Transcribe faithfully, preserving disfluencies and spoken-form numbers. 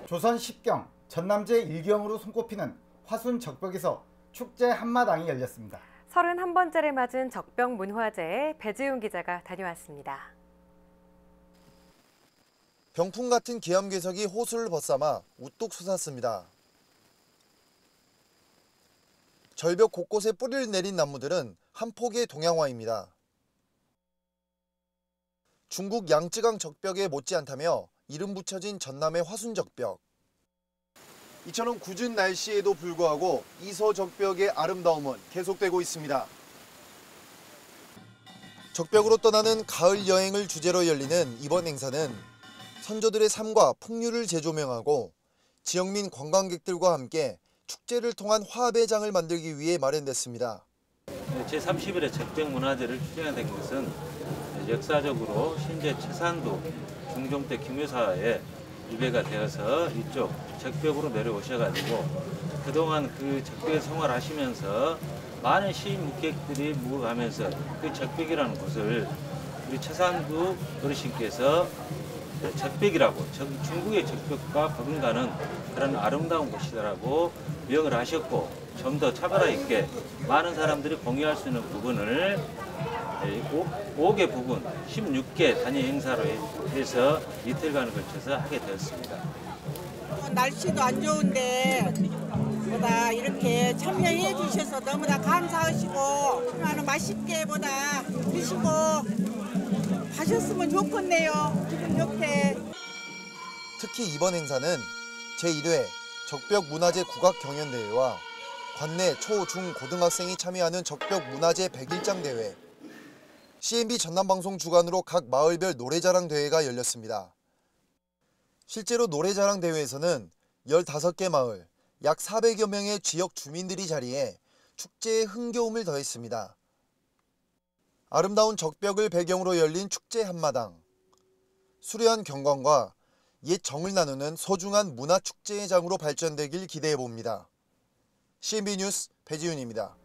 조선 십경, 전남 제일 경으로 손꼽히는 화순 적벽에서 축제 한마당이 열렸습니다. 서른한 번째를 맞은 적벽 문화제에 배지훈 기자가 다녀왔습니다. 병풍 같은 기암괴석이 호수를 벗삼아 우뚝 솟았습니다. 절벽 곳곳에 뿌리를 내린 나무들은 한 폭의 동양화입니다. 중국 양쯔강 적벽에 못지않다며 이름 붙여진 전남의 화순적벽. 이처럼 궂은 날씨에도 불구하고 이소 적벽의 아름다움은 계속되고 있습니다. 적벽으로 떠나는 가을 여행을 주제로 열리는 이번 행사는 선조들의 삶과 풍류를 재조명하고 지역민 관광객들과 함께 축제를 통한 화합의 장을 만들기 위해 마련됐습니다. 제삼십 일의 적벽문화제를 추진하게 된 것은 역사적으로 신제 최산도 중종 때 김유사의 입회가 되어서 이쪽 적벽으로 내려오셔가지고 그동안 그 적벽에 생활하시면서 많은 시인 묵객들이 묵어가면서 그 적벽이라는 곳을 우리 최산도 어르신께서 적벽이라고 중국의 적벽과 버금가는 그런 아름다운 곳이라고 명을 하셨고 좀 더 차별화 있게 많은 사람들이 공유할 수 있는 부분을 오 개 부분, 십육 개 단위 행사로 해서 이틀간을 걸쳐서 하게 되었습니다. 날씨도 안 좋은데 보다 이렇게 참여해 주셔서 너무나 감사하시고 하는 맛있게 보다 드시고 가셨으면 좋겠네요. 기분 좋게. 특히 이번 행사는 제일 회 적벽문화제 국악경연대회와 관내 초, 중, 고등학생이 참여하는 적벽문화제 백일장 대회, 씨엔비 전남방송 주관으로 각 마을별 노래자랑 대회가 열렸습니다. 실제로 노래자랑 대회에서는 열다섯 개 마을, 약 사백여 명의 지역 주민들이 자리해 축제에 흥겨움을 더했습니다. 아름다운 적벽을 배경으로 열린 축제 한마당. 수려한 경관과 옛 정을 나누는 소중한 문화축제의 장으로 발전되길 기대해봅니다. 씨엔비 뉴스 배지훈입니다.